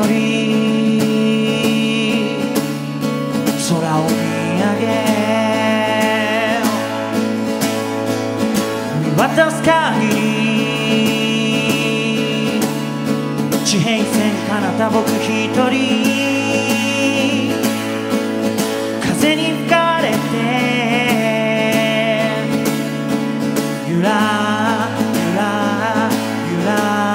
人空を見上げ見渡す限り地平線彼方僕一人風に吹かれてゆらゆらゆら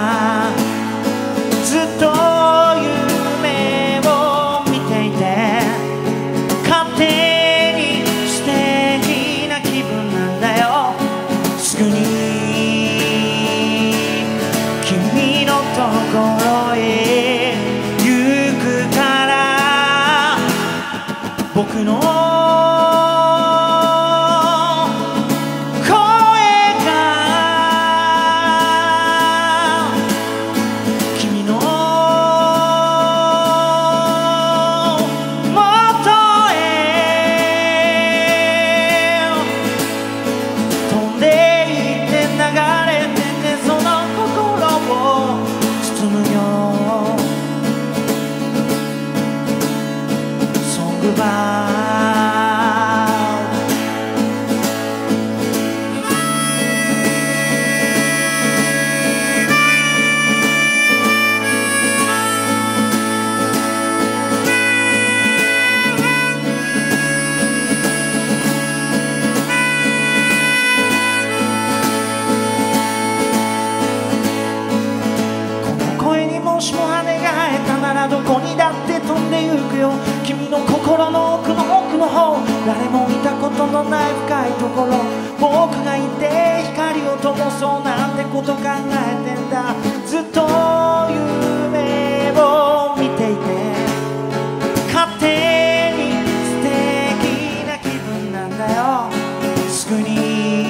ずっと夢を見ていて勝手に素敵な気分なんだよすぐに君のところへ行くから僕のもしも羽が生えたならどこにだって飛んでゆくよ君の心の奥の奥の方誰も見たことのない深いところ僕がいて光を灯そうなんてこと考えてんだずっと夢を見ていて勝手に素敵な気分なんだよすぐに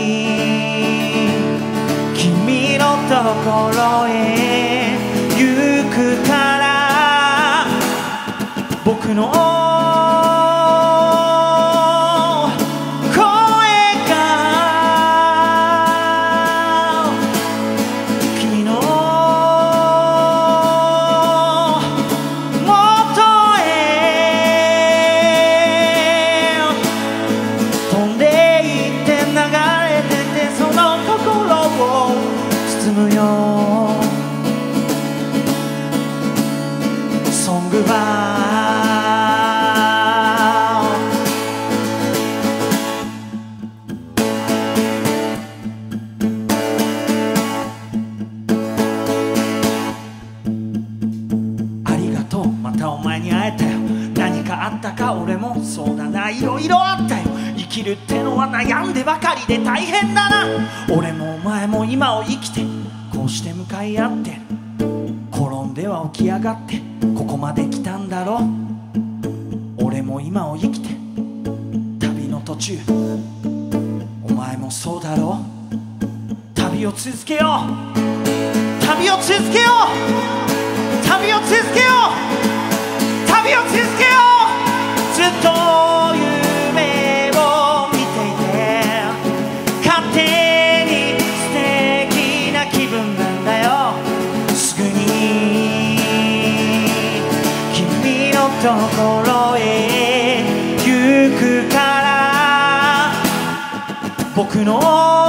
君のところへ行くから僕の声が君の元へ飛んでいって流れててその心を包むよソングバありがとうまたお前に会えたよ何かあったか俺もそうだないろいろあったよ生きるってのは悩んでばかりで大変だな俺もお前も今を生きてこうして向かい合ってる転んでは起き上がってここまで来たんだろ俺も今を生きて旅の途中お前もそうだろ旅を続けよう旅を続けよう旅を続けよう旅を続けようずっと夢を見ていて勝手に素敵な気分なんだよすぐに君のところへ行くから僕の